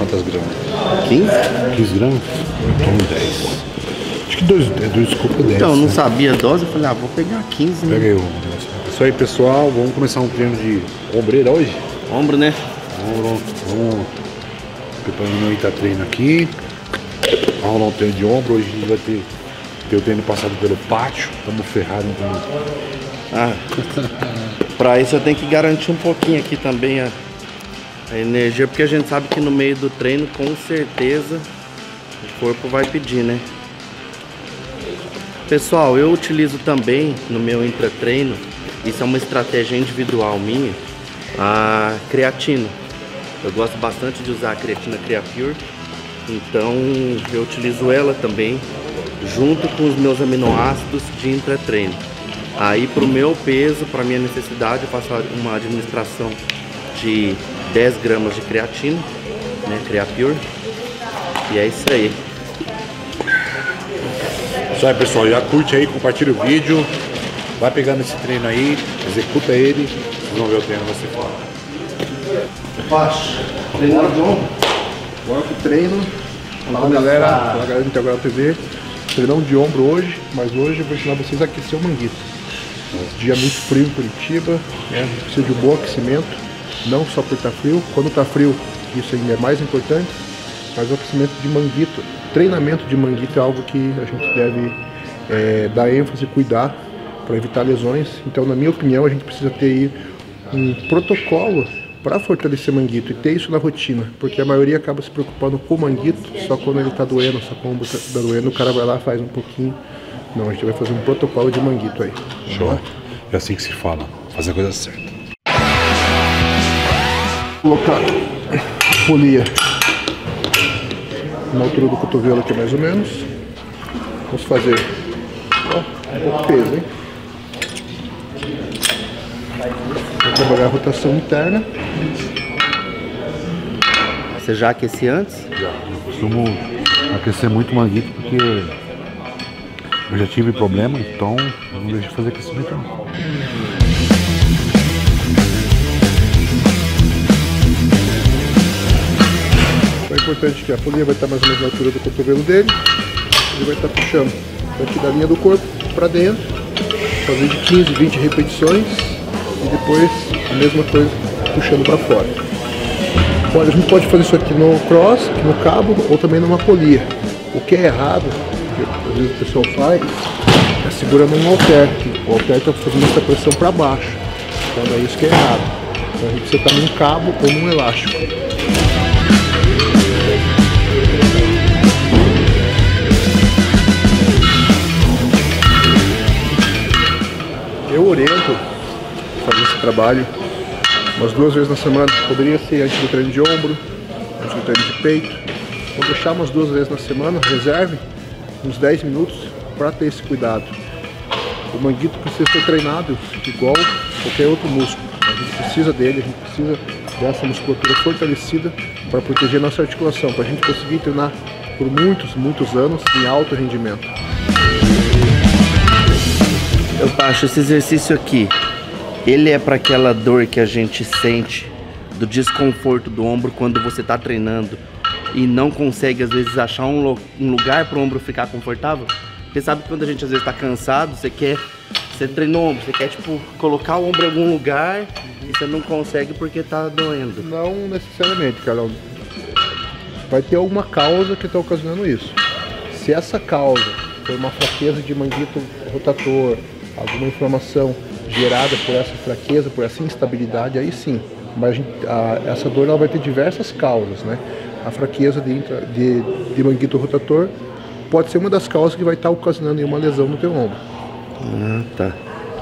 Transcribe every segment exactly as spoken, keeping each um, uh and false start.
quantas gramas? quinze? quinze gramas? Então dez. Acho que dois, dois desculpa, dez. Então, eu não né? sabia a dose, eu falei, ah, vou pegar quinze, né? Peguei um. Isso aí, pessoal, vamos começar um treino de ombreira hoje? Ombro, né? Vamos, vamos preparando o treino aqui. Vamos rolar um treino de ombro. Hoje a gente vai ter, ter o treino passado pelo pátio. Estamos ferrados. Então... Ah, pra isso eu tenho que garantir um pouquinho aqui também a, a energia, porque a gente sabe que no meio do treino, com certeza, o corpo vai pedir, né? Pessoal, eu utilizo também no meu intratreino, isso é uma estratégia individual minha, a creatina. Eu gosto bastante de usar a creatina CreaPure, então eu utilizo ela também junto com os meus aminoácidos de intratreino. Aí pro meu peso, para minha necessidade, eu faço uma administração de dez gramas de creatina, né, CreaPure, e é isso aí. Isso aí, pessoal, já curte aí, compartilha o vídeo, vai pegando esse treino aí, executa ele, vocês vão ver o treino você fala. Baixo, treinando de ombro. Bora pro treino. Fala galera, fala galera do Integral T V. Treinão de ombro hoje, mas hoje eu vou ensinar vocês a aquecer o manguito. Dia muito frio em Curitiba, né? A gente precisa de um bom aquecimento, não só por estar frio. Quando está frio, isso ainda é mais importante, mas o aquecimento de manguito, treinamento de manguito é algo que a gente deve é, dar ênfase e cuidar para evitar lesões. Então, na minha opinião, a gente precisa ter aí um protocolo para fortalecer manguito e ter isso na rotina, porque a maioria acaba se preocupando com o manguito só quando ele está doendo, só quando está doendo, o cara vai lá, faz um pouquinho. Não, a gente vai fazer um protocolo de manguito aí. Show. É assim que se fala, fazer a coisa certa. Colocar a polia na altura do cotovelo aqui mais ou menos. Vamos fazer, ó, um pouco peso, hein? Vou trabalhar a rotação interna. Você já aquecia antes? Já. Eu costumo aquecer muito manguito porque eu já tive problema, então eu não deixo de fazer aquecimento não. É importante que a polia vai estar mais ou menos na altura do cotovelo dele. Ele vai estar puxando daqui da linha do corpo para dentro, fazer de quinze, vinte repetições e depois a mesma coisa puxando para fora. Olha, a gente pode fazer isso aqui no cross, aqui no cabo ou também numa polia. O que é errado, que às vezes o pessoal faz, é segurando um halter. O halter está fazendo essa pressão para baixo, então é isso que é errado. Então a gente precisa estar num cabo ou num elástico. Eu oriento fazer esse trabalho umas duas vezes na semana. Poderia ser antes do treino de ombro, antes do treino de peito. Vou deixar umas duas vezes na semana, reserve uns dez minutos para ter esse cuidado. O manguito precisa ser treinado igual qualquer outro músculo. A gente precisa dele, a gente precisa dessa musculatura fortalecida para proteger nossa articulação, para a gente conseguir treinar por muitos, muitos anos em alto rendimento. Eu acho esse exercício aqui, ele é para aquela dor que a gente sente do desconforto do ombro quando você está treinando e não consegue às vezes achar um, um lugar para o ombro ficar confortável. Porque sabe que quando a gente às vezes está cansado, você quer, você treinou o ombro, você quer tipo colocar o ombro em algum lugar e você não consegue porque está doendo. Não necessariamente, Carlão. Vai ter alguma causa que está ocasionando isso. Se essa causa for uma fraqueza de manguito rotator, alguma inflamação gerada por essa fraqueza, por essa instabilidade, aí sim. Mas a gente, a, essa dor ela vai ter diversas causas, né? A fraqueza de, intra, de, de manguito rotator pode ser uma das causas que vai estar ocasionando uma lesão no teu ombro. Ah, tá.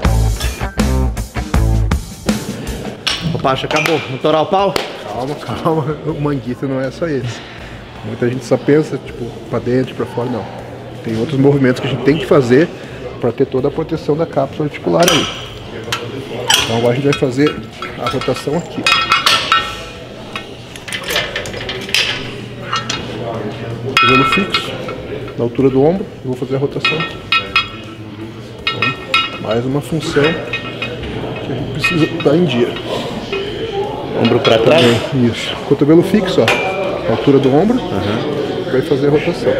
O Pacha, acabou. Vou torar o pau? Calma, calma. O manguito não é só esse. Muita gente só pensa, tipo, pra dentro, pra fora, não. Tem outros movimentos que a gente tem que fazer para ter toda a proteção da cápsula articular aí. Então agora a gente vai fazer a rotação aqui. Cotovelo fixo, na altura do ombro, eu vou fazer a rotação. Então, mais uma função que a gente precisa estar em dia. Ombro para trás? Isso. Cotovelo fixo, ó. a altura do ombro, Uhum. vai fazer a rotação.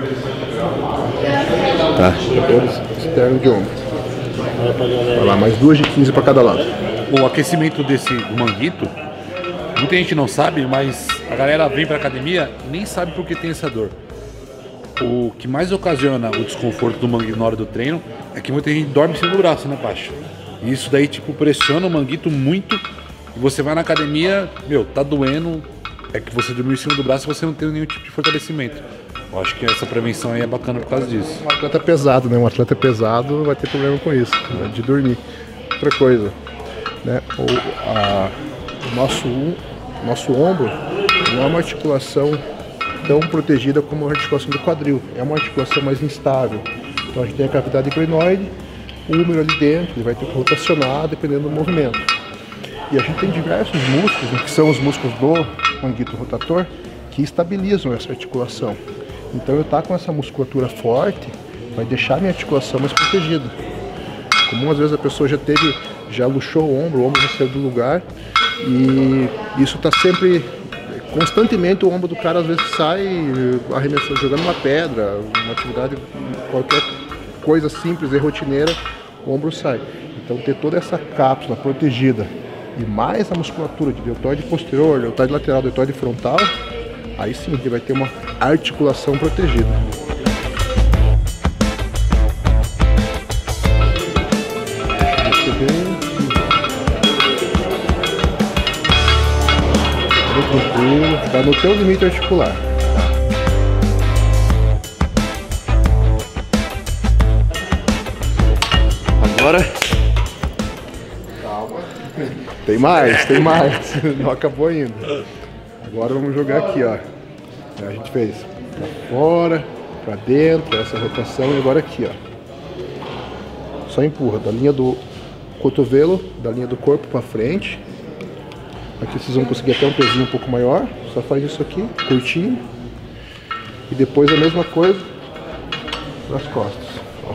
Tá. Rotores externo de ombro. Vai lá, mais duas de quinze para cada lado. O aquecimento desse do manguito, muita gente não sabe, mas a galera vem pra academia e nem sabe por que tem essa dor. O que mais ocasiona o desconforto do manguito na hora do treino é que muita gente dorme em cima do braço, né, Pacho? E isso daí, tipo, pressiona o manguito muito e você vai na academia, meu, tá doendo, é que você dormiu em cima do braço e você não tem nenhum tipo de fortalecimento. Eu acho que essa prevenção aí é bacana por causa disso. Um atleta pesado, né? Um atleta pesado vai ter problema com isso, né? De dormir. Outra coisa, né? O, a, o nosso, nosso ombro não é uma articulação tão protegida como a articulação do quadril. É uma articulação mais instável. Então a gente tem a cavidade glenoide, o húmero ali dentro, ele vai ter que rotacionar dependendo do movimento. E a gente tem diversos músculos, né, que são os músculos do manguito rotator, que estabilizam essa articulação. Então eu estar com essa musculatura forte vai deixar minha articulação mais protegida. Como às vezes a pessoa já teve, já luxou o ombro, o ombro já saiu do lugar e isso está sempre, constantemente o ombro do cara às vezes sai arremessando, jogando uma pedra, uma atividade, qualquer coisa simples e rotineira, o ombro sai. Então ter toda essa cápsula protegida e mais a musculatura de deltoide posterior, deltoide lateral, deltoide frontal, aí sim ele vai ter uma articulação protegida. Bem tranquilo, está no teu limite articular. Agora. Calma. Tem mais, tem mais. Não acabou ainda. Agora vamos jogar aqui, ó. A gente fez pra fora, pra dentro, essa rotação e agora aqui, ó. Só empurra da linha do cotovelo, da linha do corpo pra frente. Aqui vocês vão conseguir até um pezinho um pouco maior. Só faz isso aqui, curtinho. E depois a mesma coisa nas costas. Ó.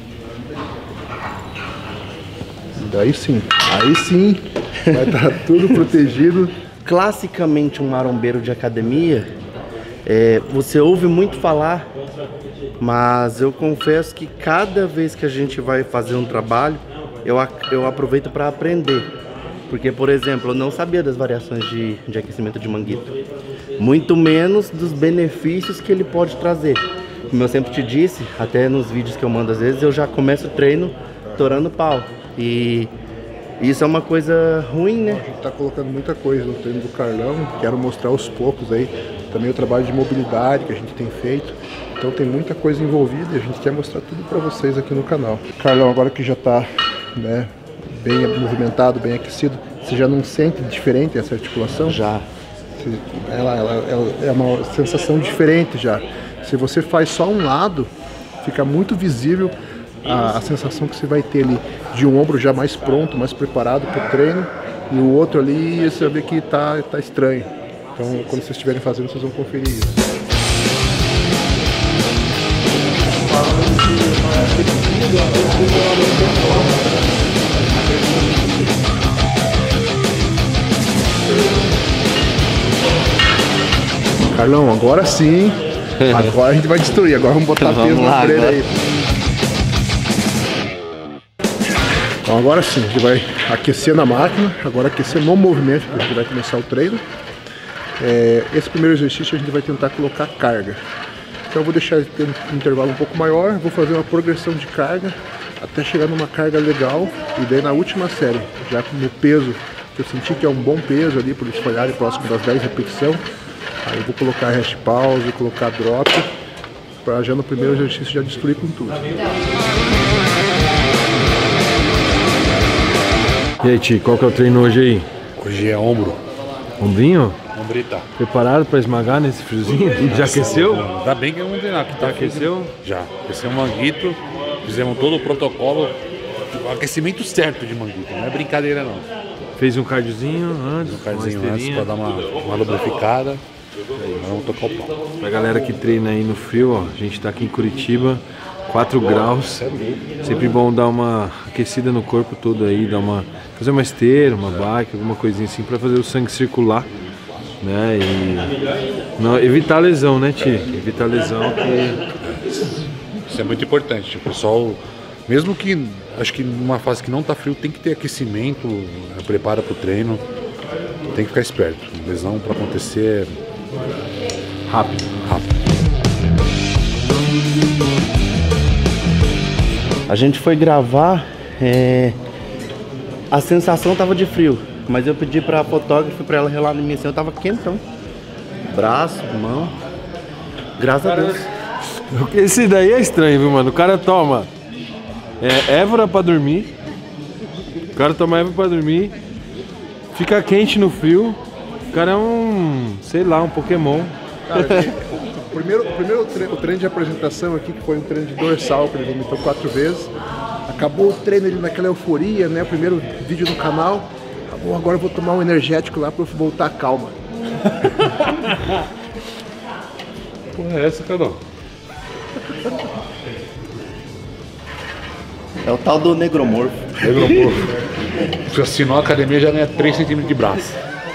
E daí sim, aí sim vai estar tudo protegido. Classicamente um marombeiro de academia, é, você ouve muito falar, mas eu confesso que cada vez que a gente vai fazer um trabalho, eu, eu aproveito para aprender. Porque, por exemplo, eu não sabia das variações de, de aquecimento de manguito, muito menos dos benefícios que ele pode trazer. Como eu sempre te disse, até nos vídeos que eu mando às vezes, eu já começo o treino torando pau. E isso é uma coisa ruim, né? A gente tá colocando muita coisa no treino do Carlão, quero mostrar aos poucos aí também o trabalho de mobilidade que a gente tem feito. Então tem muita coisa envolvida e a gente quer mostrar tudo para vocês aqui no canal. Carlão, agora que já tá, né, bem movimentado, bem aquecido, você já não sente diferente essa articulação? Já. Ela, ela, ela é uma sensação diferente já. Se você faz só um lado, fica muito visível A, a sensação que você vai ter ali de um ombro já mais pronto, mais preparado para o treino, e o outro ali você vai ver que tá, tá estranho. Então quando vocês estiverem fazendo, vocês vão conferir isso. Carlão, agora sim, agora a gente vai destruir, agora vamos botar Vamos peso lá, no treino agora. aí. Então agora sim, a gente vai aquecer na máquina, agora aquecer no movimento, que a gente vai começar o treino. É, esse primeiro exercício a gente vai tentar colocar carga. Então eu vou deixar ele ter um intervalo um pouco maior, vou fazer uma progressão de carga até chegar numa carga legal, e daí na última série, já no peso que eu senti que é um bom peso ali, por eles falharem próximo das dez repetições, aí eu vou colocar rest pause, colocar drop, para já no primeiro exercício já destruir com tudo. E aí, Ti, qual que é o treino hoje aí? Hoje é ombro. Ombrinho? Ombrita. Preparado pra esmagar nesse friozinho? Já aqueceu? Ainda bem que eu vou treinar. Já aqueceu? Já. Aqueceu o manguito, fizemos todo o protocolo, o aquecimento certo de manguito, não é brincadeira não. Fez um cardiozinho antes, Um cardzinho uma antes esteirinha. pra dar uma, uma lubrificada. Aí, vamos tocar o pau. Pra galera que treina aí no frio, ó, a gente tá aqui em Curitiba, quatro graus. Sempre bom dar uma aquecida no corpo todo aí, dar uma, fazer uma esteira, uma bike, alguma coisinha assim pra fazer o sangue circular. né? E não, evitar lesão, né, Ti? Evitar lesão que... Isso é muito importante. O pessoal, mesmo que, acho que numa fase que não tá frio, tem que ter aquecimento, prepara pro treino. Tem que ficar esperto. Lesão para acontecer rápido, rápido. A gente foi gravar, é... a sensação tava de frio, mas eu pedi pra fotógrafa pra ela relar em mim assim, eu tava quentão. Braço, mão. Graças a Deus. Esse daí é estranho, viu, mano? O cara toma é, Évora pra dormir. O cara toma Évora pra dormir. Fica quente no frio. O cara é um, sei lá, um Pokémon. Cara, o primeiro, o primeiro treino, o treino de apresentação aqui, que foi um treino de dorsal, que ele vomitou quatro vezes. Acabou o treino ele naquela euforia, né? O primeiro vídeo no canal. Acabou, agora eu vou tomar um energético lá pra eu voltar calma. Porra, é essa, Carol? É o tal do negromorfo. Negromorfo. Se assinou a academia, já ganha três centímetros de braço.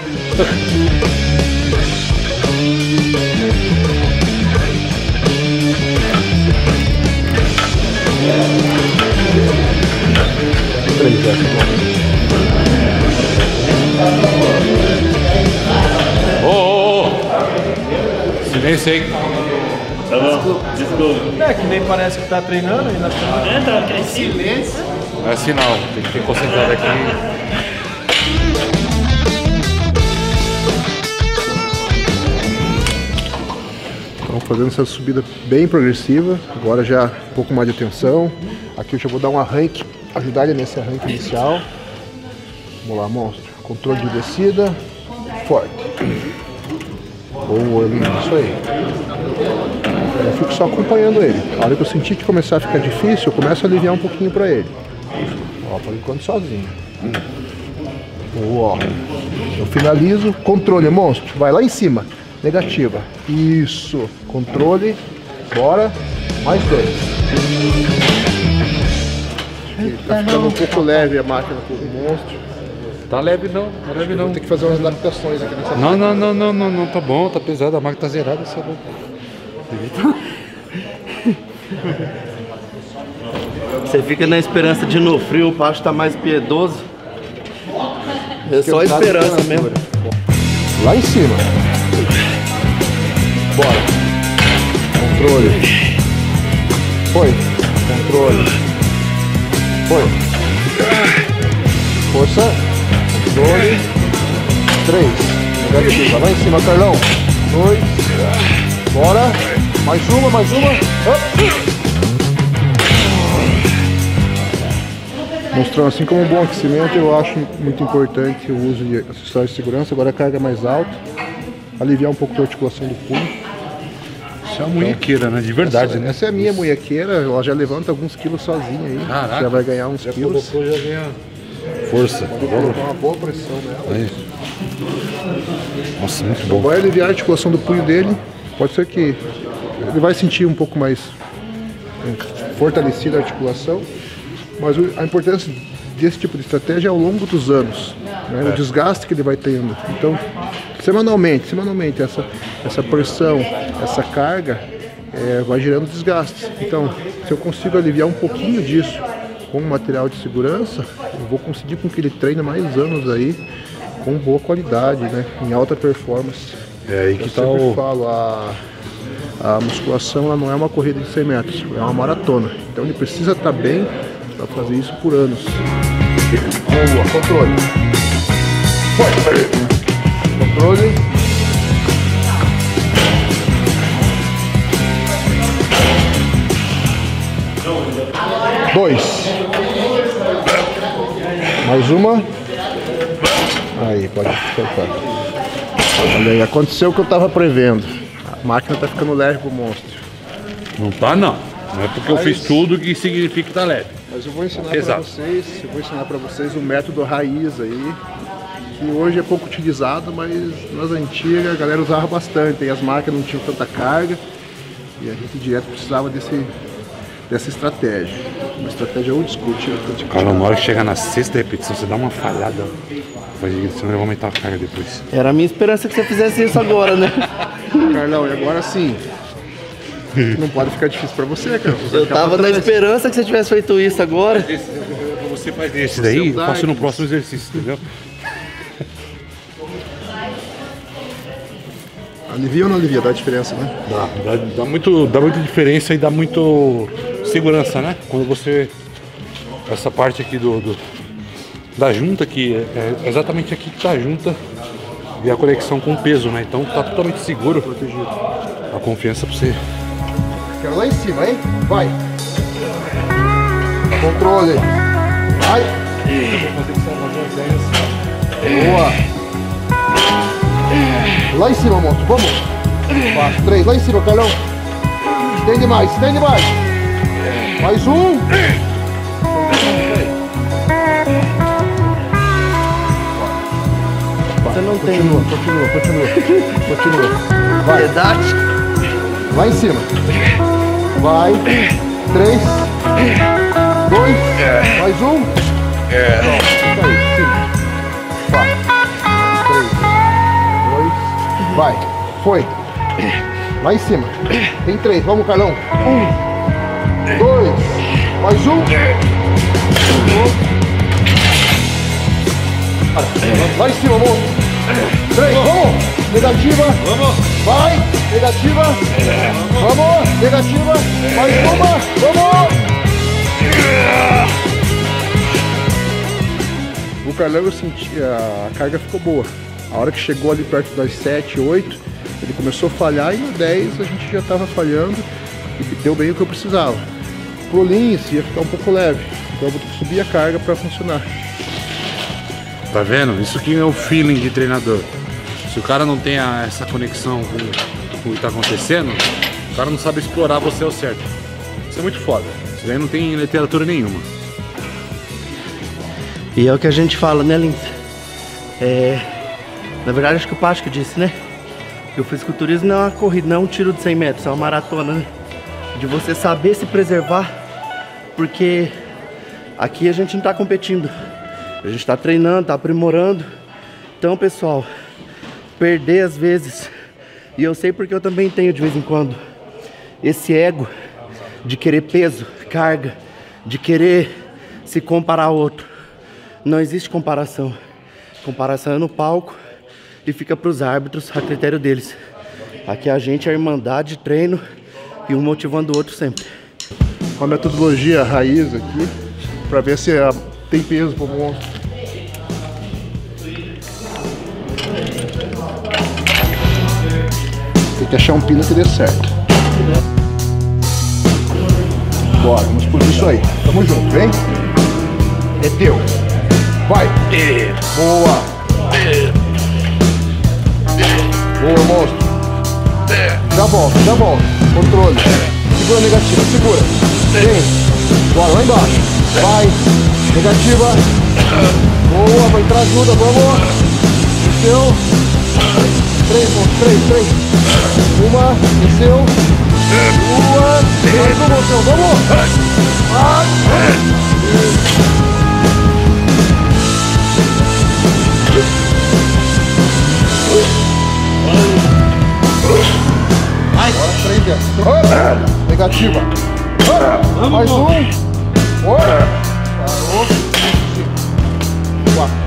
Ô, ô, ô! Silêncio aí. Tá bom, desculpa. É que nem parece que tá treinando e nós estamos... É, tá aquele silêncio. Não é assim não, tem que ter concentrado aqui. Estamos fazendo essa subida bem progressiva, agora já um pouco mais de atenção. Aqui eu já vou dar um arranque, ajudar ele nesse arranque inicial. Vamos lá, monstro. Controle de descida, forte. Boa, lindo, isso aí. Eu fico só acompanhando ele. A hora que eu sentir que começar a ficar difícil, eu começo a aliviar um pouquinho pra ele. Ó, por enquanto sozinho. Boa. Eu finalizo, controle, monstro. Vai lá em cima. Negativa. Isso. Controle. Bora. Mais dois. Tá ficando um pouco leve a máquina com o monstro. Tá leve não, tá leve não. Vou ter que fazer umas adaptações aqui nessa Não, não, não, não, não, não, tá bom, tá pesado, a máquina tá zerada, essa é Você fica na esperança de no frio o Pacho tá mais piedoso. É só esperança mesmo. Lá em cima. Bora. Controle. Foi. Controle. Foi. Força. Controle. Três. Negativa. Lá em cima, Carlão. Dois. Bora. Mais uma, mais uma. Mostrando assim como um bom aquecimento, eu acho muito importante o uso de acessórios de segurança. Agora a carga mais alta. Aliviar um pouco da articulação do punho. Isso é uma munhequeira, né? De verdade, essa, né? Essa é a minha munhequeira, ela já levanta alguns quilos sozinha aí. Caraca. Já vai ganhar uns Já quilos. colocou, já ganha força. Vou colocar uma boa pressão nela. Aí. Nossa, muito bom. Vai aliviar a articulação do punho dele. Pode ser que ele vai sentir um pouco mais fortalecida a articulação. Mas a importância desse tipo de estratégia é ao longo dos anos, né? É. O desgaste que ele vai tendo. Então, semanalmente, semanalmente essa, essa pressão, essa carga é, vai gerando desgastes. Então, se eu consigo aliviar um pouquinho disso com o material de segurança, eu vou conseguir com que ele treine mais anos aí com boa qualidade, né? Em alta performance. É aí que eu tá sempre o... falo, a, a musculação ela não é uma corrida de cem metros, é uma maratona. Então ele precisa estar bem para fazer isso por anos. Boa, controle. Foi. Controle. Dois. Mais uma. Aí, pode soltar. Olha aí, aconteceu o que eu estava prevendo. A máquina tá ficando leve pro monstro. Não tá não. Não é porque eu fiz tudo que significa que tá leve. Mas eu vou ensinar Exato. para vocês, eu vou ensinar para vocês o método raiz aí, que hoje é pouco utilizado, mas nas antigas a galera usava bastante, e as máquinas não tinham tanta carga, e a gente direto precisava desse, dessa estratégia. Uma estratégia old school. Cara, na hora que chegar na sexta repetição, você dá uma falhada. Senão eu vou aumentar a carga depois. Era a minha esperança que você fizesse isso agora, né? Carlão, e agora sim. Não pode ficar difícil pra você, cara. Você eu tava na esperança que você tivesse feito isso agora. Você faz esse daí, eu faço no próximo exercício, entendeu? Alivia ou não alivia? Dá diferença, né? Dá, dá, dá, muito, dá muita diferença e dá muito segurança, né? Quando você... Essa parte aqui do... do da junta, que é exatamente aqui que tá a junta e a conexão com o peso, né? Então tá totalmente seguro, protegido. A confiança pra você. Quero lá em cima, hein? Vai! Controle! Vai! Boa! Lá em cima, moço, vamos! Quatro, três, lá em cima, Carlão! Estende mais, estende mais! Mais um! Você não tem. Continua, continua, continua. Continua. Vai. Verdade. Lá em cima. Vai. Três. Dois. Mais um. Pronto. Fica aí. Cinco. Quatro. Três. Dois. Vai. Foi. Lá em cima. Tem três. Vamos, Carlão. Um. Dois. Mais um. Lá em cima, moço. Três, vamos! Negativa! Vamos! Vai! Negativa! Vamos! Negativa! Mais uma! Vamos! O Carlão, eu senti, a carga ficou boa. A hora que chegou ali perto das sete, oito, ele começou a falhar e no dez a gente já estava falhando e deu bem o que eu precisava. Pro Lins ia ficar um pouco leve, então eu vou ter que subir a carga para funcionar. Tá vendo? Isso que é o feeling de treinador. Se o cara não tem a, essa conexão com, com o que tá acontecendo, o cara não sabe explorar você ao certo. Isso é muito foda. Isso daí não tem literatura nenhuma. E é o que a gente fala, né, Lins? É... Na verdade, acho que o Pacho que disse, né? Que o fisiculturismo não é uma corrida, não é um tiro de cem metros, é uma maratona, né? De você saber se preservar, porque aqui a gente não tá competindo. A gente tá treinando, tá aprimorando. Então, pessoal, perder às vezes, e eu sei porque eu também tenho de vez em quando, esse ego de querer peso, carga, de querer se comparar ao outro. Não existe comparação. Comparação é no palco e fica para os árbitros a critério deles. Aqui a gente é a irmandade de treino e um motivando o outro sempre. Uma metodologia raiz aqui, para ver se a, tem peso para o monstro. Tem que achar um pino que dê certo. Bora, vamos por isso aí. Tamo junto, vem. É teu. Vai. Boa. Boa, monstro. Já volta, já volta. Controle. Segura a negativa, segura. Vem. Bora, lá embaixo. Vai. Negativa. Boa, vai entrar ajuda, vamos. Desceu. Três, monstro, três, três. Uma, desceu. Duas. Mais uma, monstro, vamos. Vai. Agora três dentro. Negativa. Mais um. Oi. Parou. Quatro.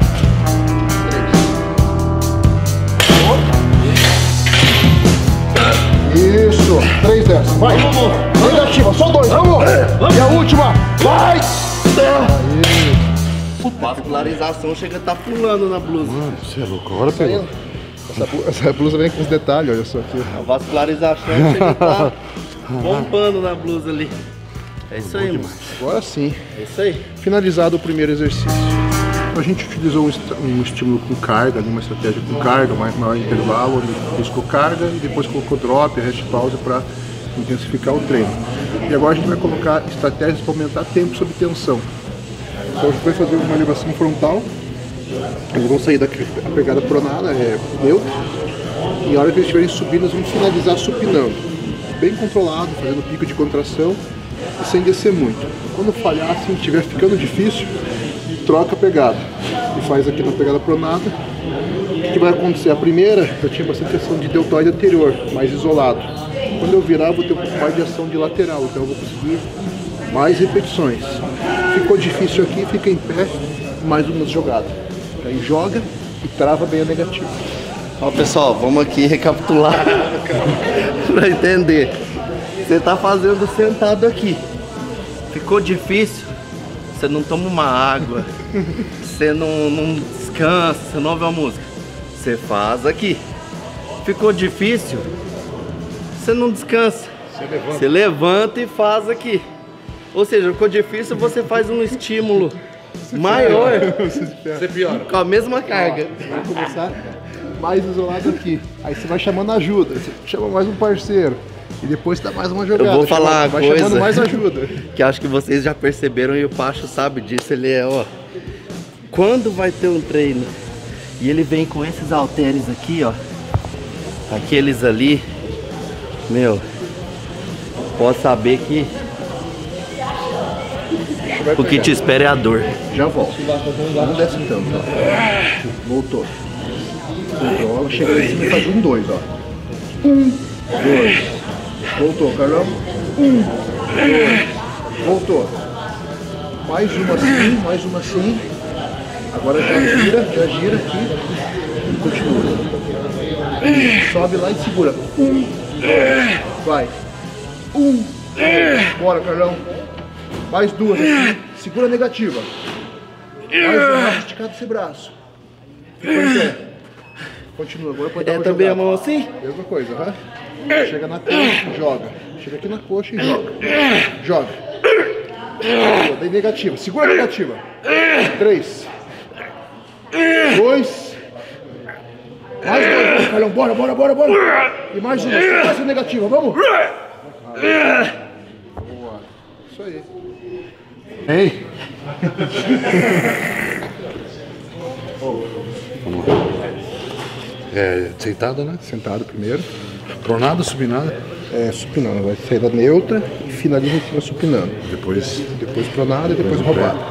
Três. Isso. Três dessas. Vai. Negativa. Só dois. Vamos. E a última. Vai. Aí. Vascularização chega a estar pulando na blusa. Mano, você é louco, agora pegou. Essa, essa blusa vem com os detalhes, olha só aqui. A vascularização chega a estar bombando na blusa ali. É isso aí, mano. Agora sim. É isso aí. Finalizado o primeiro exercício. A gente utilizou um, est um estímulo com carga, uma estratégia com carga, mais maior intervalo, onde buscou carga e depois colocou drop, rest pause para intensificar o treino. E agora a gente vai colocar estratégias para aumentar tempo sob tensão. Então a gente vai fazer uma elevação frontal, eles vão sair da pegada pronada, é neutra, e a hora que eles estiverem subindo, eles vão finalizar supinando. Bem controlado, fazendo pico de contração e sem descer muito. Quando falhar, se estiver ficando difícil, troca a pegada e faz aqui na pegada pronada. O que, que vai acontecer? A primeira, eu tinha bastante ação de deltoide anterior, mais isolado. Quando eu virar, eu vou ter um pouco mais de ação de lateral, então eu vou conseguir mais repetições. Ficou difícil aqui, fica em pé, mais umas jogadas. Aí joga e trava bem a negativa. Ó, pessoal, vamos aqui recapitular para entender. Você tá fazendo sentado aqui. Ficou difícil? Você não toma uma água, você não, não descansa, você não ouve uma música. Você faz aqui. Ficou difícil? Você não descansa. Você levanta. Você levanta e faz aqui. Ou seja, ficou difícil, você faz um estímulo você maior. Você piora. Com a mesma carga. Ó, vai começar mais isolado aqui. Aí você vai chamando ajuda. Você chama mais um parceiro. E depois dá mais uma jogada. Eu vou falar chama, vai coisa chamando mais ajuda. Que acho que vocês já perceberam e o Pacho sabe disso. Ele é, ó. Quando vai ter um treino e ele vem com esses halteres aqui, ó. Aqueles ali. Meu. Pode saber que o que te espera é a dor. Já volto. Não desce tanto, ó. Voltou. Voltou. Chega em cima e faz um, dois, ó. Um, dois. Voltou, Carlão. Um, dois. Voltou. Mais uma assim, mais uma assim. Agora já gira, já gira aqui. E continua. Sobe lá e segura. Um, dois. Vai. Um, dois. Bora, Carlão. Mais duas aqui. Segura a negativa. Mais um braço esticado esse braço. Fica em pé. Continua. Agora pode dar É uma também jogada. a mão assim? Mesma coisa, aham. Chega na coxa, joga. Chega aqui na coxa e joga. Joga. Daí negativa. Segura a negativa. Três. Dois. Mais dois. Vamos, Carlão. Bora, bora, bora, bora. E mais uma. Segura essa negativa. Vamos. Boa. Isso aí. Ei. Vamos lá. É, sentado, né? Sentado primeiro. Pronado, supinado. É, supinando. Vai sair da neutra e finaliza em cima supinando. Depois. Depois pronado e depois Depois roubado.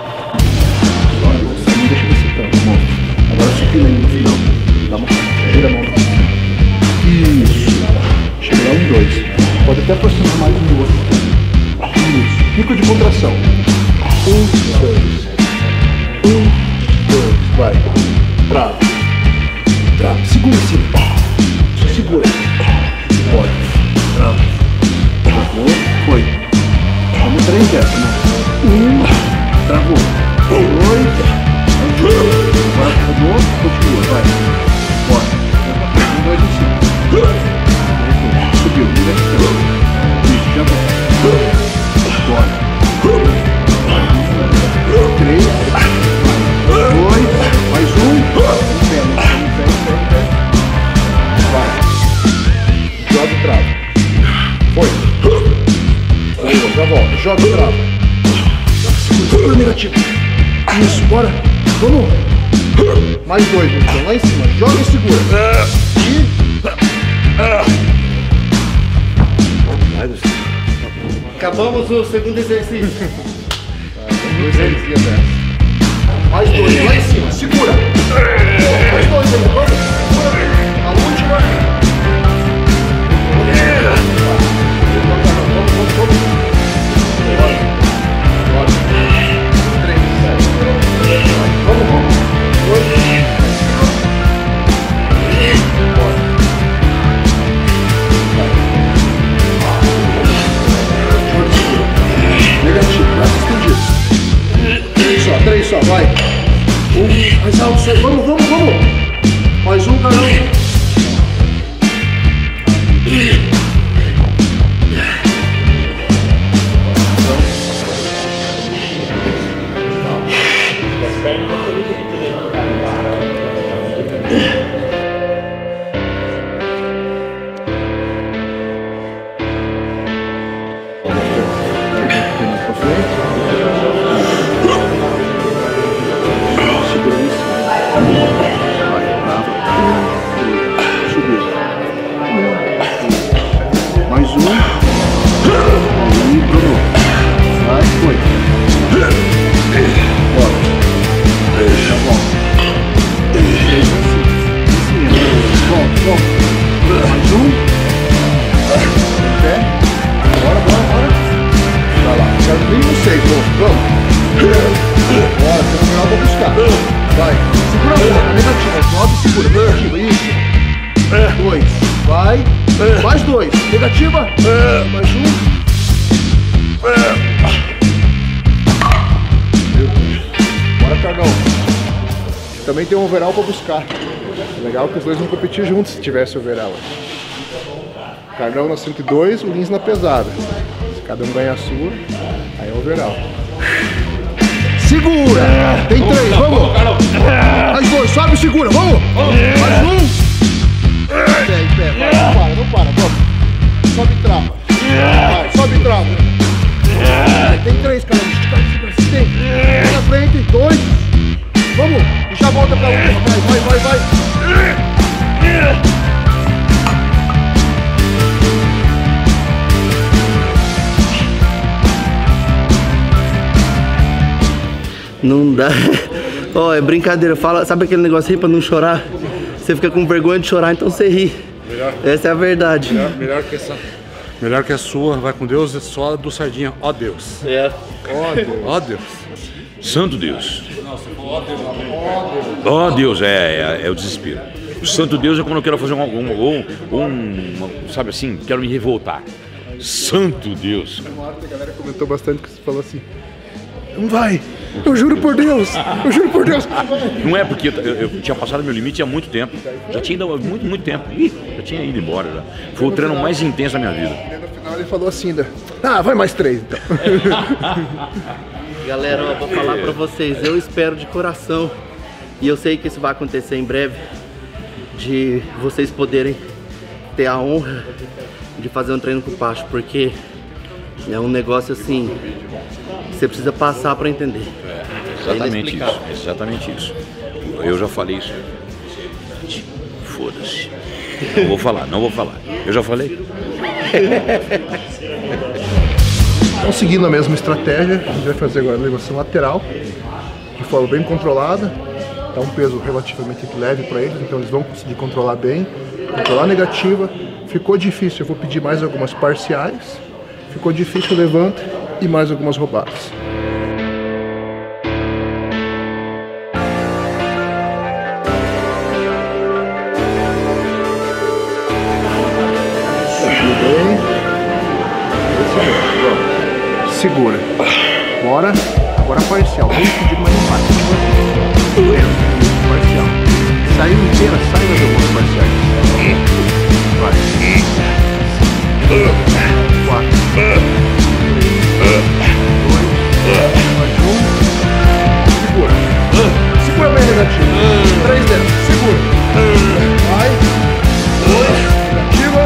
Não deixa desse tanto, mostra. Agora supina aí no final. Dá uma. Gira a mão. Isso. Chega lá um, dois. Pode até aproximar mais um do outro. Isso. Pico de contração. Um, dois. Um, dois. Vai. Trava. Trava. Segura em cima. Segura. Pode. Trava. Travou. Foi. Vamos três dessa, né? Um. Travou. Dois. Agora travou. Continua. Vai. Bora. Um, dois em cima. Subiu. Isso. Já vai. Bora. Três. Dois. Mais um. Um pé. Um pé. Um pé. Vai. Joga e trava. Foi. Boa, já volta. Joga e trava. Segura negativo. Isso, bora. Vamos. Mais dois, então, lá em cima. Joga e segura. E... Acabamos o segundo exercício. Dois exercícios dessa. Mais dois, lá em cima. Segura. Mais dois aí. Vamos. Segura. A última. Três só, vai. Um, mais alto, sai. Vamos, vamos, vamos. Mais um, carão. quero mínimo seis, moço. Vamos. Bora, tem um grau pra buscar. Vai. Segura a bola, negativa. Sobe, segura. Negativa, isso. Dois. Vai. Mais dois. Negativa. Mais um. Bora, Carlão. Também tem um overall pra buscar. Legal que os dois vão competir juntos se tivesse overall. Carlão na cento e dois, o Lins na pesada. Se cada um ganhar a sua, aí é overall. Segura! Tem três, vamos! Mais dois, sobe e segura, vamos! Mais um! Pé, pé, vai, não para, não para, vamos! Sobe e trava! Vai, sobe e trava! Tem três, cara, tem! Um na frente, dois! Vamos! E já volta pra última, vai, vai, vai, vai! Não dá. Ó, oh, é brincadeira. Fala, sabe aquele negócio aí pra não chorar? Você fica com vergonha de chorar, então você ri. Melhor. Essa é a verdade. Melhor, melhor que essa. Melhor que a sua, vai com Deus, é só do Sardinha. Ó Deus. É. Ó Deus. Ó Deus. Santo Deus. Ó Deus, é, é, é o desespero. O Santo Deus é quando eu quero fazer um, um, um, um sabe assim, quero me revoltar. Santo Deus. Uma hora que a galera comentou bastante que você falou assim: não vai, eu juro por Deus, eu juro por Deus. Não é porque eu, eu, eu tinha passado meu limite há muito tempo. Já tinha ido há muito, muito tempo. Ih, já tinha ido embora. Já. Foi o treino mais intenso da minha vida. E no final ele falou assim: ah, vai mais três então. Galera, eu vou falar pra vocês, eu espero de coração, e eu sei que isso vai acontecer em breve, de vocês poderem ter a honra de fazer um treino com o Pacho, porque é um negócio assim, que você precisa passar pra entender. É, exatamente isso, exatamente isso. Eu já falei isso. Foda-se. Não vou falar, não vou falar. Eu já falei. Então, seguindo a mesma estratégia, a gente vai fazer agora a elevação lateral, de forma bem controlada. Dá um peso relativamente leve para eles, então eles vão conseguir controlar bem. Controlar a negativa. Ficou difícil, eu vou pedir mais algumas parciais. Ficou difícil, levanta e mais algumas roubadas. Segura. Bora. Agora parcial. Vamos pedir mais um passo. Parcial. Saiu inteira, sai mais algumas parciais. Vai. Quatro. Dois. Mais um. Segura. Segura bem negativo. Três dedos. Segura. Vai. Dois. Negativa.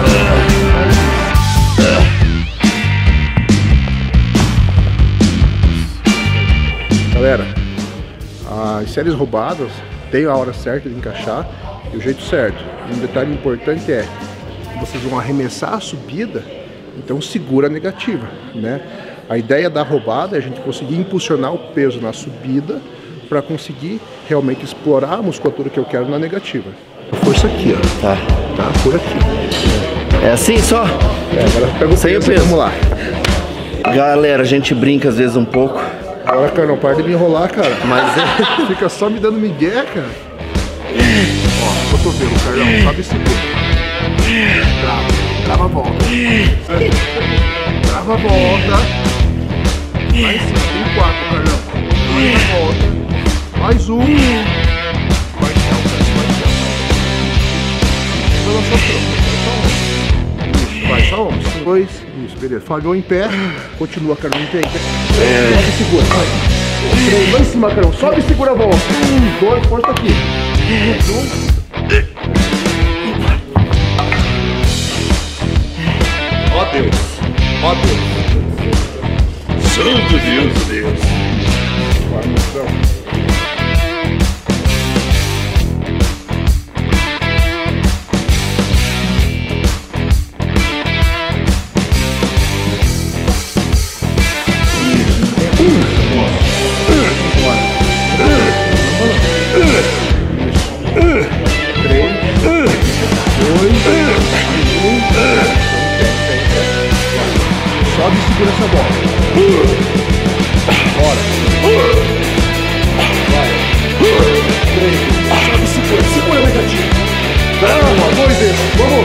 Galera, as séries roubadas tem a hora certa de encaixar e o jeito certo. Um detalhe importante é que vocês vão arremessar a subida, então segura a negativa, né? A ideia da roubada é a gente conseguir impulsionar o peso na subida para conseguir realmente explorar a musculatura que eu quero na negativa. Força aqui, ó. Tá. Tá, por aqui. É assim só? É, agora pega o Sem o peso, peso. vamos lá. Galera, a gente brinca às vezes um pouco. Agora, cara, não para de me enrolar, cara. Mas é... Fica só me dando migué, cara. Ó, cotovelo, Carlão, sobe e segura. Trava, trava a volta. Trava a volta. Lá em cima, tem quatro, Carlão. Mais a volta. Mais um. Parcial, cara, parcial. Pela sua troca, vai só um. Dois. Isso, beleza. Falhou em pé. Continua, Carlão, em pé. Sobe e segura, vai. Três, lá em cima, Carlão. Sobe e segura a volta. Um, dois, força aqui. Um. Ó Deus, ó Deus. Santo Deus, Deus. Sobe e segura essa bola. Bora. Vai. Três. Sobe e segura. Segura, negativa. Um, dois dedos. Vamos.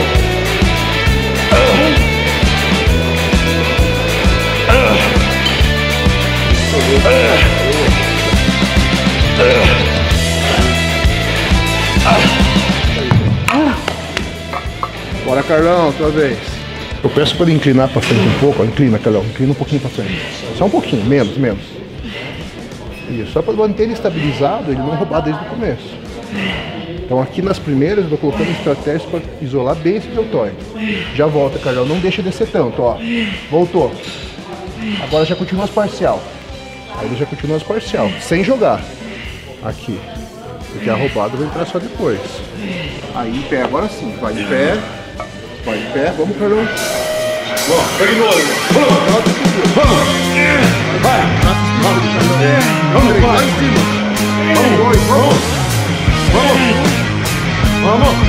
Bora, Carlão, tua vez. Eu peço para ele inclinar para frente um pouco. Ó. Inclina, Carlão. Inclina um pouquinho para frente. Só um pouquinho, menos, menos. Isso, só para manter ele estabilizado, ele não roubar desde o começo. Então aqui nas primeiras eu vou colocando estratégias para isolar bem esse deltoide. Já volta, Carlão. Não deixa descer tanto, ó. Voltou. Agora já continua as parcial. Aí ele já continua as parcial, sem jogar. Aqui. Porque a roubada vai entrar só depois. Aí em pé, agora sim. Vai de pé. Vai de pé. Vamos, Carlão. Vamos, pega de novo. Vamos. Vamos. Vai. Vamos, Vamos, lá em cima. Vamos, dois. Vamos. Vamos. Vamos.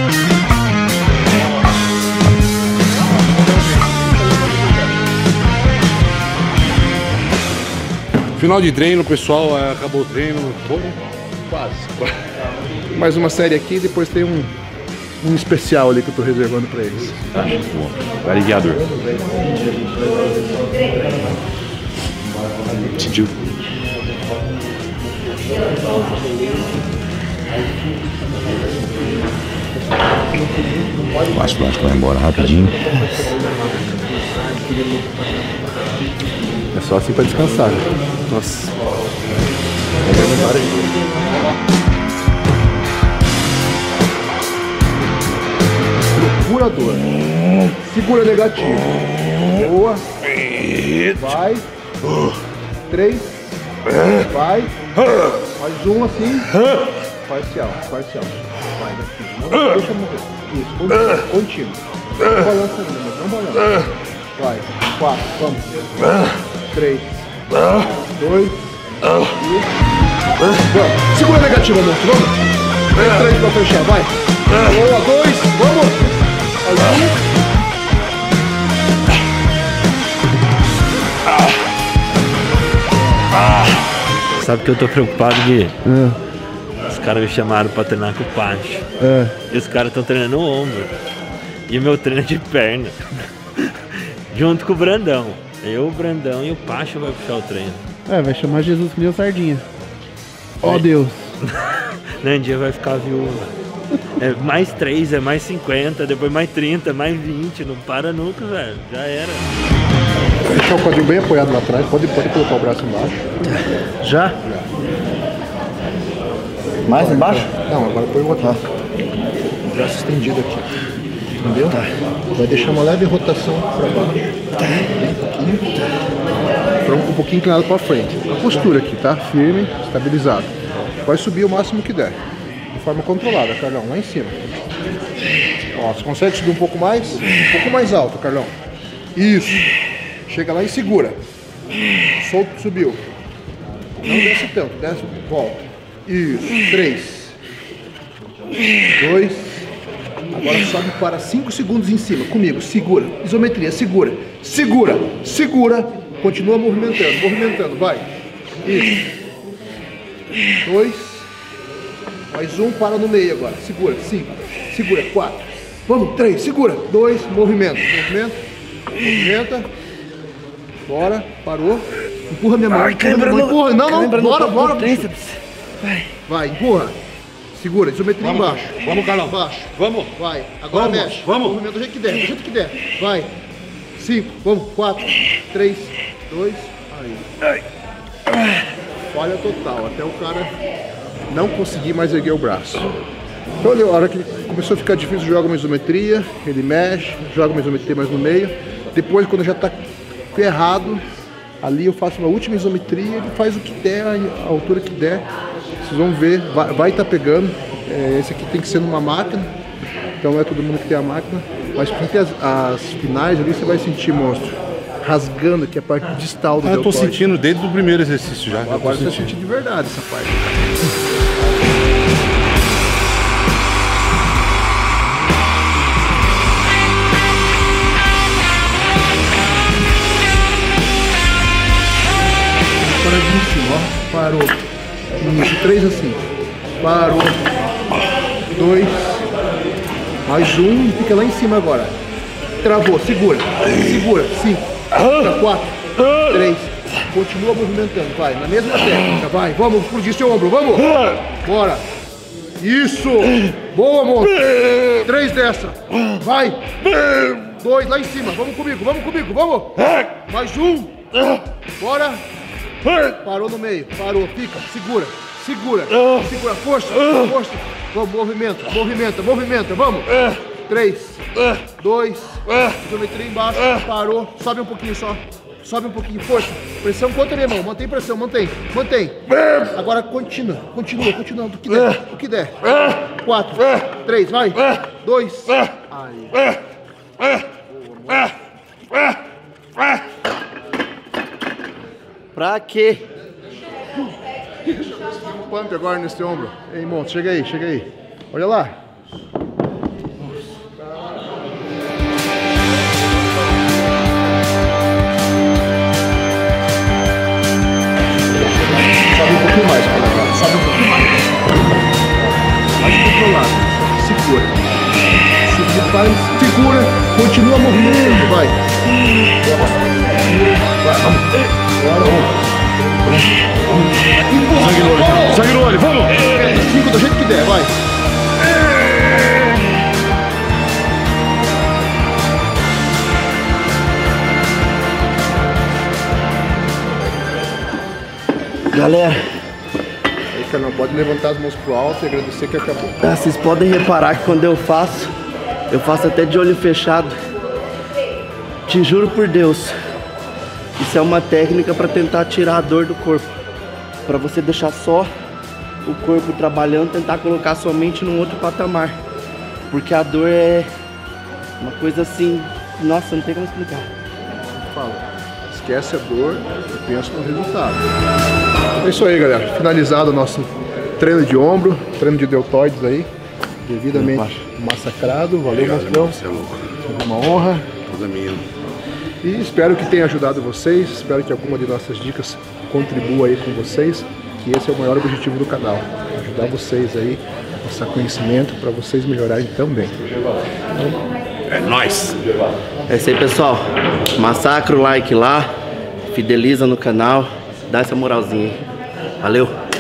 Final de treino, pessoal, acabou o treino, foi? Quase. Mais uma série aqui, depois tem um, um especial ali que eu tô reservando pra eles. Tá, bom. Aliviador. Sentiu? O ácido lático vai embora rapidinho. É só assim pra descansar. Nossa. Procura a dor. Segura negativo. Boa. Vai. Três. Vai. Mais um assim. Parcial. Parcial. Vai daqui. Não deixa morrer. Isso. Contínuo. Não balança ainda, mas não balança. Vai. Quatro. Vamos. Três. Dois. Vamos. Segura a negativa, monstro. Vamos. Três, três pra fechar. Vai. Boa. Dois. Vamos. Mais um. Sabe que eu tô preocupado de... É. Os caras me chamaram pra treinar com o Pacho. É. E os caras estão treinando o ombro. E o meu treino é de perna. Junto com o Brandão. Eu, o Brandão e o Pacho vai puxar o treino. É, vai chamar Jesus Cristo Sardinha. Ó, oh, Deus. Nandinha vai ficar viúva. É mais três, é mais cinquenta, depois mais trinta, mais vinte. Não para nunca, velho. Já era. Deixar o quadril bem apoiado lá atrás. Pode, pode colocar o braço embaixo. Já? Mais embaixo? Não, agora põe o outro. Ah. O braço estendido aqui. Entendeu? Tá. Vai deixar uma leve rotação para baixo. Tá. Bem pouquinho. Tronco um pouquinho inclinado para frente. A postura aqui, tá? Firme, estabilizado. Vai subir o máximo que der. De forma controlada, Carlão. Lá em cima. Ó, você consegue subir um pouco mais? Um pouco mais alto, Carlão. Isso. Chega lá e segura. Solto, subiu. Não desce tanto. Desce, volta. Isso. Três. Dois. Agora sobe para cinco segundos em cima, comigo, segura, isometria, segura, segura, segura, continua movimentando, movimentando, vai, isso, dois, mais um, para no meio agora, segura, cinco, segura, quatro, vamos, três, segura, dois, movimento, movimento, movimenta, bora, parou, empurra minha mão, Ai, empurra, minha mão, empurra, não, não, bora, bora, vai, vai, empurra. Segura, isometria vamos, embaixo. Vamos, Carlão. Baixo. Vamos. Vai. Agora vamos, mexe. Vamos. Movimento do jeito que der, do jeito que der. Vai. Cinco. Vamos. Quatro. Três. Dois. Aí. Falha total. Até o cara não conseguir mais erguer o braço. Então, a hora que começou a ficar difícil, joga uma isometria. Ele mexe. Joga uma isometria mais no meio. Depois, quando já está ferrado, ali eu faço uma última isometria. Ele faz o que der, a altura que der. Vocês vão ver, vai estar tá pegando. É, esse aqui tem que ser numa máquina, então não é todo mundo que tem a máquina. Mas quem tem as, as finais ali, você vai sentir, monstro, rasgando aqui a parte distal do ah, deltoide. Eu tô sentindo desde o primeiro exercício já. Agora você vai sentir de verdade essa parte. paradinha em cima, ó. Parou. Isso, três assim. Parou. Dois. Mais um. Fica lá em cima agora. Travou. Segura. Segura. Cinco. Quatro. Três. Continua movimentando. Vai. Na mesma técnica. Vai. Vamos explodir seu ombro. Vamos. Bora. Isso. Boa, monstro. Três dessa. Vai. Dois lá em cima. Vamos comigo. Vamos comigo. Vamos. Mais um. Bora. Parou no meio. Parou. Fica. Segura. Segura. Segura. Força. Força. Vamos. Movimenta. Movimenta. Movimenta. Vamos. Três. Dois. Isometria embaixo. Parou. Sobe um pouquinho só. Sobe um pouquinho. Força. Pressão contra a minha mão. Mantém pressão. Mantém. Mantém. Agora continua. Continua. Continua. O que der. O que der. Quatro. Três. Vai. Dois. Aí. Pra quê? Um pump agora nesse ombro. Ei, monstro, chega aí, chega aí. Olha lá. Sobe um pouquinho mais, cara. Sobe um pouquinho mais. Mais controlado. Segura. Segura, vai, segura. Continua movimentando, vai. Vai, vamos. Bora, vamos. Sangue no olho, sangue no olho, vamos! Cinco do jeito que der, vai! Galera, aí, cara, não pode levantar as mãos pro alto e agradecer que acabou. ah, vocês podem reparar que quando eu faço, eu faço até de olho fechado. Te juro por Deus, isso é uma técnica para tentar tirar a dor do corpo. Para você deixar só o corpo trabalhando, tentar colocar sua mente num outro patamar. Porque a dor é uma coisa assim, nossa, não tem como explicar. Fala, esquece a dor e pensa no resultado. É isso aí, galera. Finalizado o nosso treino de ombro, treino de deltoides aí, devidamente massacrado. Valeu, monstrão. Você é louco. Foi uma honra. Toda minha. E espero que tenha ajudado vocês, espero que alguma de nossas dicas contribua aí com vocês, que esse é o maior objetivo do canal, ajudar vocês aí, passar conhecimento para vocês melhorarem também. É nóis! É isso aí, pessoal. Massacra o like lá, fideliza no canal, dá essa moralzinha aí. Valeu!